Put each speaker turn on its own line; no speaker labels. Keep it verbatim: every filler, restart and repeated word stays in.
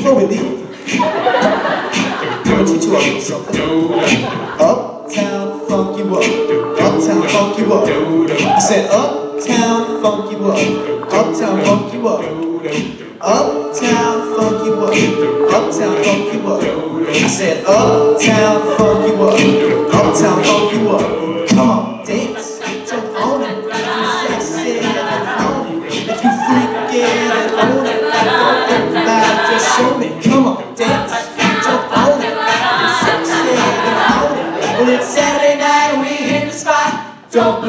before we leave, I'm gonna teach you all something. Uptown funk you up, uptown funk you up. I said uptown funk you up, uptown funk you up, uptown funk you up, uptown funk you up. I said uptown funk you up, uptown funk you up. Come on, dance, jump on it, if you sexy and own it, if you freaky and own it, everybody just show me. Come on, dance, jump on it, if you sexy and own it. Well, it's Saturday night and we hit the spot. Don't